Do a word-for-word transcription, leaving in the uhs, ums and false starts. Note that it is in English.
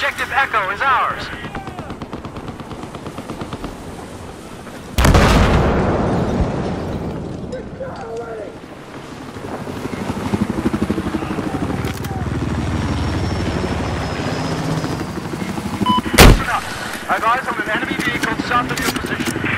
Objective Echo is ours. Listen up. I've eyes on an enemy vehicle south of your position.